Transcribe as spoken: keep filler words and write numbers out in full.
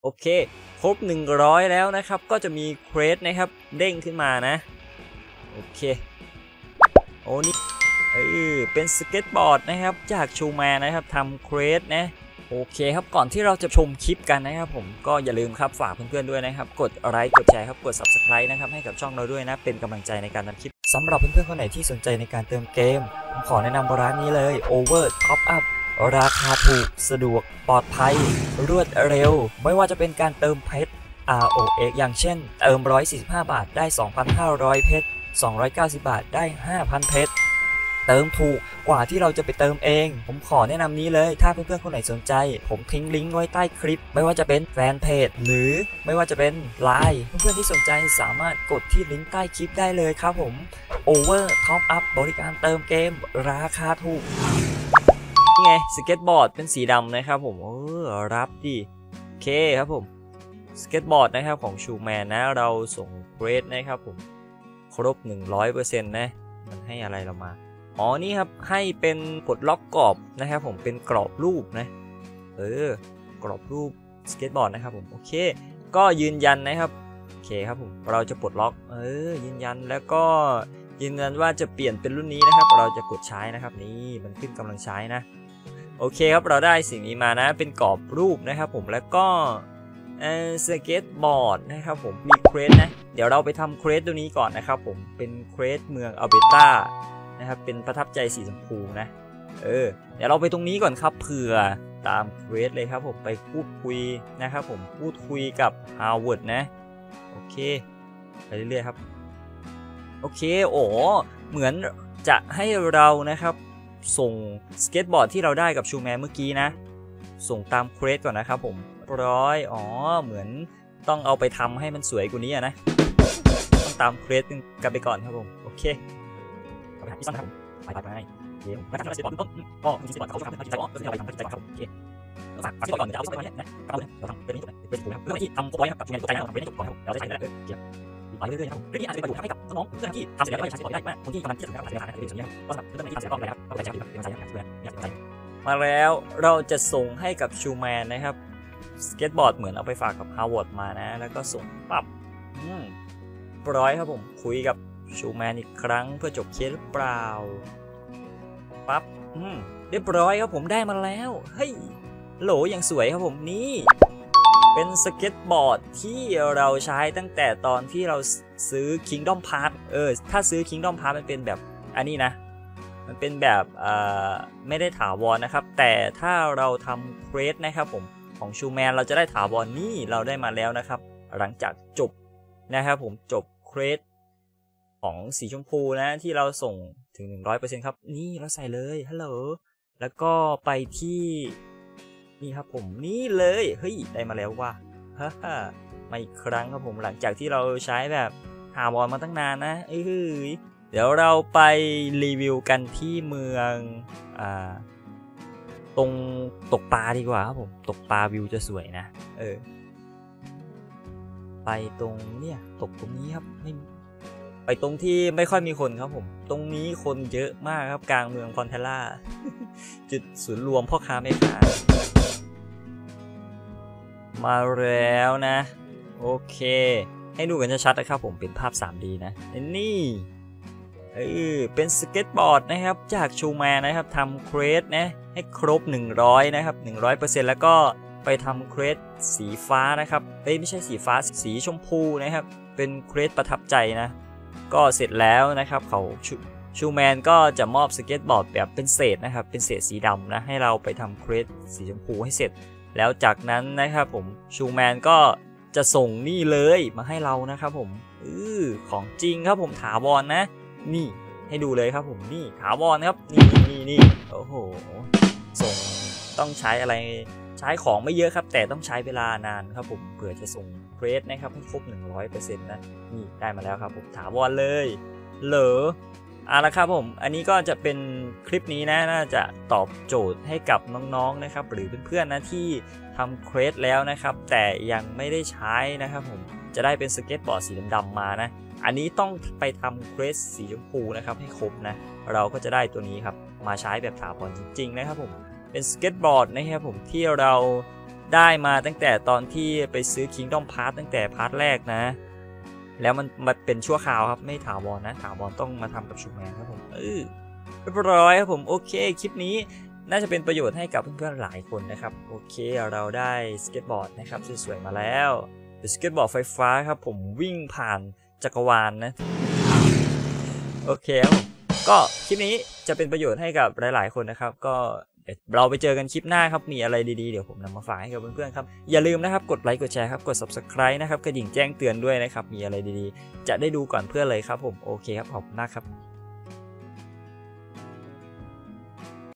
โอเคครบหนึ่งร้อยแล้วนะครับก็จะมีเควสนะครับเด้งขึ้นมานะโอเคโอ้นี่เออเป็นสเก็ตบอร์ดนะครับจากชูแมนนะครับทำเควสนะโอเคครับก่อนที่เราจะชมคลิปกันนะครับผมก็อย่าลืมครับฝากเพื่อนๆด้วยนะครับกดไลค์กดแชร์ครับกด ซับสไครบ์ นะครับให้กับช่องเราด้วยนะเป็นกำลังใจในการทำคลิปสำหรับเพื่อนๆคนไหนที่สนใจในการเติมเกมผมขอแนะนำร้านนี้เลย Over Top Up ราคาถูกสะดวกปลอดภัยรวดเร็วไม่ว่าจะเป็นการเติมเพชร อาร์ โอ เอ็กซ์ อย่างเช่นเติมหนึ่งร้อยสี่สิบห้าบาทได้ สองพันห้าร้อย เพชรสองร้อยเก้าสิบบาทได้ ห้าพัน เพชรเติมถูกกว่าที่เราจะไปเติมเองผมขอแนะนำนี้เลยถ้าเพื่อนๆคนไหนสนใจผมทิ้งลิงก์ไว้ใต้คลิปไม่ว่าจะเป็นแฟนเพจหรือไม่ว่าจะเป็น ไลน์ เพื่อนๆที่สนใจสามารถกดที่ลิงก์ใต้คลิปได้เลยครับผม Over Top Up บริการเติมเกมราคาถูกนี่ไงสเก็ตบอร์ดเป็นสีดำนะครับผมเออรับดิโอเคครับผมสเก็ตบอร์ดนะครับของชูแมนนะเราส่งเกรดนะครับผมครบ หนึ่งร้อยเปอร์เซ็นต์ นะมันให้อะไรเรามาอ๋อนี่ครับให้เป็นปลดล็อกกรอบนะครับผมเป็นกรอบรูปนะเออกรอบรูปสเก็ตบอร์ดนะครับผมโอเคก็ยืนยันนะครับโอเคครับผมเราจะปลดล็อกเออยืนยันแล้วก็ยืนยันว่าจะเปลี่ยนเป็นรุ่นนี้นะครับเราจะกดใช้นะครับนี่มันขึ้นกำลังใช้นะโอเคครับเราได้สิ่งนี้มานะเป็นกรอบรูปนะครับผมแล้วก็เออสเก็ตบอร์ดนะครับผมมีเควสนะเดี๋ยวเราไปทำเควสตัวนี้ก่อนนะครับผมเป็นเควสเมืองอัลเบต้านะครับเป็นประทับใจสีชมพูนะเออเดี๋ยวเราไปตรงนี้ก่อนครับเผื่อตามเควสเลยครับผมไปพูดคุยนะครับผมพูดคุยกับฮาวเวิร์ดนะโอเคไปเรื่อยๆครับโอเคโอ้เหมือนจะให้เรานะครับส่งสเก็ตบอร์ดที่เราได้กับชูแมนเมื่อกี้นะส่งตามเควสก่อนนะครับผมร้อยอ๋อเหมือนต้องเอาไปทำให้มันสวยกว่านี้นะต้องตามเควสกันไปก่อนครับผมโอเคไปหาที่ซ่อนครับไปไปไปเดี๋ยวมาทำสเก็ตบอร์ดต้นก็มีสเก็ตบอร์ดเขาชอบทำใจก่อนเพื่อที่เราไปทำใจก่อนโอเคฝากฝากที่ก่อนเดี๋ยวเอาสเก็ตบอร์ดเนี่ยนะเราเนี่ยเราทำเป็นนี้เป็นถูกนะครับเพื่อที่ทำโค้ดไว้กับชูแมนใจนะเราทำเป็นให้จบก่อนครับเราจะใช้ได้เลยเกี่ยวไปเรื่อยๆครับเรื่องนี้อาจจะเป็นประโยชน์ให้กับน้องเพื่อนที่ทำเสร็จแล้วไม่ใช้สเก็ตบอร์ดได้มากคนที่กำลังที่จะทำงานในส่วนนี้ก็สำหรับเพื่อนที่ทำเสร็จก็ไปแล้วก็ไปใช้ที่แบบใช้งานด้วยเนี่ยใช้มาแล้วเราจะส่งให้กับชูแมนนะครับสเก็ตบอร์ดเหมือนเอาไปฝากกับฮาวเวิร์ดมานะแล้วก็ส่งปั๊บอืมร้อยครับผมคุยกับชูแมนอีกครั้งเพื่อจบเคสหรือเปล่าปั๊บอืมเรียบร้อยครับผมได้มาแล้วเฮ้ยโหลอย่างสวยครับผมนี่เป็นสเก็ตบอร์ดที่เราใช้ตั้งแต่ตอนที่เราซื้อ Kingdom Pass เออถ้าซื้อ Kingdom Pass มันเป็นแบบอันนี้นะมันเป็นแบบเอ่อไม่ได้ถาวรนะครับแต่ถ้าเราทำเควสนะครับผมของชูแมนเราจะได้ถาวรนี่เราได้มาแล้วนะครับหลังจากจบนะครับผมจบเควสของสีชมพูนะที่เราส่งถึง หนึ่งร้อยเปอร์เซ็นต์ ครับนี่เราใส่เลยฮัลโหลแล้วก็ไปที่นี่ครับผมนี่เลยเฮ้ยได้มาแล้วว่ะฮ่าฮ่ามาอีกครั้งครับผมหลังจากที่เราใช้แบบถาวรมาตั้งนานนะเอ้ยเดี๋ยวเราไปรีวิวกันที่เมืองอ่าตรงตกปลาดีกว่าครับผมตกปลาวิวจะสวยนะเออไปตรงเนี่ยตกตรงนี้ครับไม่ไปตรงที่ไม่ค่อยมีคนครับผมตรงนี้คนเยอะมากครับกลางเมืองฟอนเทล่า จุดศูนย์รวมพ่อค้าแม่ค้ามาแล้วนะโอเคให้ดูกันชัดๆนะครับผมเป็นภาพ ทรีดี นะนี่เออเป็นสเก็ตบอร์ดนะครับจากชูแมนนะครับทำเควสนะให้ครบหนึ่งร้อยนะครับ หนึ่งร้อยเปอร์เซ็นต์ แล้วก็ไปทำเควสสีฟ้านะครับเอ้ยไม่ใช่สีฟ้าสีชมพูนะครับเป็นเควสประทับใจนะก็เสร็จแล้วนะครับเขาชูแมนก็จะมอบสเก็ตบอร์ดแบบเป็นเศษนะครับเป็นเศษสีดำนะให้เราไปทำเควสสีชมพูให้เสร็จแล้วจากนั้นนะครับผมชูแมนก็จะส่งนี่เลยมาให้เรานะครับผมอือของจริงครับผมถาวรนะนี่ให้ดูเลยครับผมนี่ถาวรครับนี่นี่นี่โอ้โหส่งต้องใช้อะไรใช้ของไม่เยอะครับแต่ต้องใช้เวลานานครับผมเผื่อจะส่งเควสนะครับให้ครบ หนึ่งร้อยเปอร์เซ็นต์ นะนี่ได้มาแล้วครับผมถาวรเลยเหรอเอาละครับผมอันนี้ก็จะเป็นคลิปนี้นะน่าจะตอบโจทย์ให้กับน้องๆนะครับหรือเพื่อนๆนะที่ทำเควสแล้วนะครับแต่ยังไม่ได้ใช้นะครับผมจะได้เป็นสเก็ตบอร์ดสีดำๆมานะอันนี้ต้องไปทำเควสสีชมพูนะครับให้ครบนะเราก็จะได้ตัวนี้ครับมาใช้แบบถาวรจริงๆนะครับผมเป็นสเก็ตบอร์ดนะครับผมที่เราได้มาตั้งแต่ตอนที่ไปซื้อ Kingdom Pass ตั้งแต่พาร์ทแรกนะแล้วมันมันเป็นชั่วคราวครับไม่ถาวรนะถาวรต้องมาทำกับชูแมนครับผมเออเรียบร้อยครับผมโอเคคลิปนี้น่าจะเป็นประโยชน์ให้กับเพื่อนๆหลายคนนะครับโอเคเราได้สเก็ตบอร์ดนะครับสวยๆมาแล้วสเก็ตบอร์ดไฟฟ้าครับผมวิ่งผ่านจักรวาล นะโอเคครับก็คลิปนี้จะเป็นประโยชน์ให้กับหลายๆคนนะครับก็เราไปเจอกันคลิปหน้าครับมีอะไรดีๆเดี๋ยวผมนำมาฝากให้กับเพื่อนๆครับอย่าลืมนะครับกดไลค์กดแชร์ครับกด ซับสไครบ์ นะครับกระดิ่งแจ้งเตือนด้วยนะครับมีอะไรดีๆจะได้ดูก่อนเพื่อนเลยครับผมโอเคครับขอบคุณมากครับ